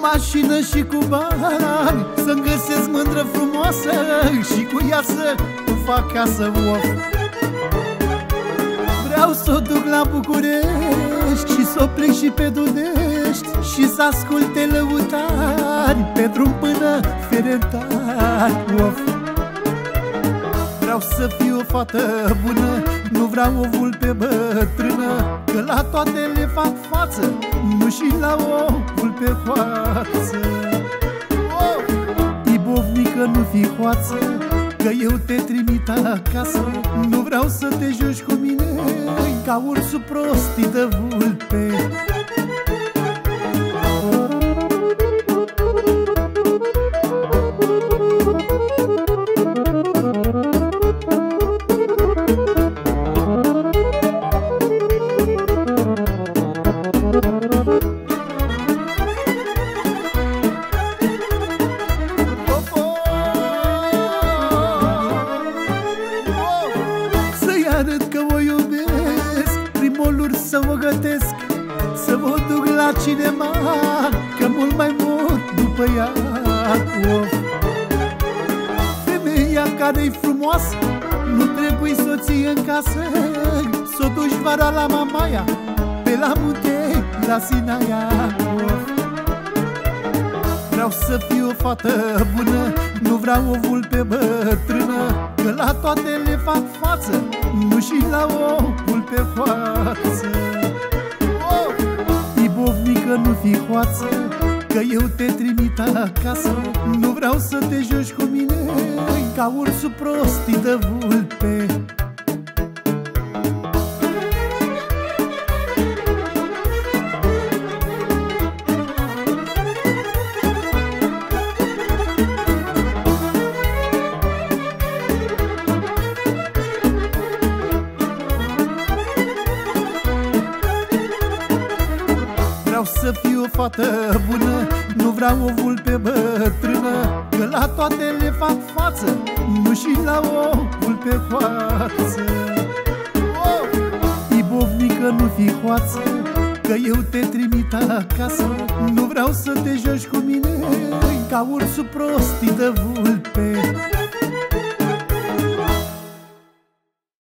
mașină și cu bani, să-mi găsesc mândră frumoasă și cu ea să fac casă, of. Vreau să o duc la București și să o plec și pe Dudești și să asculte lăutari pe drum până Ferentari, of. Vreau să fiu o fată bună, nu vreau o vulpe bătrână, că la toate le fac față, nu și la o vulpe coață. Ibovnică, nu fi hoață, că eu te trimit acasă. Nu vreau să te joci cu mine ca ursul prostii de vulpe. Arăt că o iubesc, prin moluri să o gătesc, să vă duc la cinema, că mult mai mor după ea, of. Femeia care-i frumoasă nu trebuie să o ții în casă, s-o duci vara la mamaia, pe la munte, la Sinaia, of. Vreau să fiu o fată bună, nu vreau o vulpe bătrână, că la toate le fac față, nu și la o vulpe coață. Ibovnică, nu fi hoață, că eu te trimit acasă. Nu vreau să te joci cu mine ca ursul prostii de vulpe. Vreau să fiu o fată bună, nu vreau o vulpe bătrână, că la toate le fac față, nu și la o vulpe coață. Ibovnică, nu fi hoață, că eu te trimit acasă. Nu vreau să te joci cu mine ca ursul prostii de vulpe.